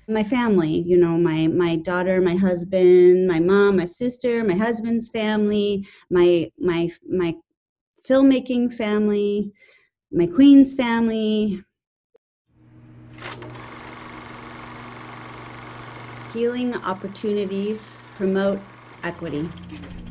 my family, you know, my daughter, my husband, my mom, my sister, my husband's family, my filmmaking family, my queen's family. Healing opportunities promote equity.